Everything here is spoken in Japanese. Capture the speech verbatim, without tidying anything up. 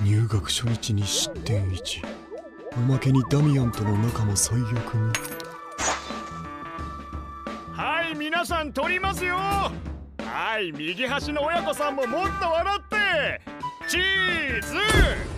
入学初日に失点いち、おまけにダミアンとの仲も最悪に。 はい、皆さん撮りますよ。はい、右端の親子さんももっと笑って。チーズ。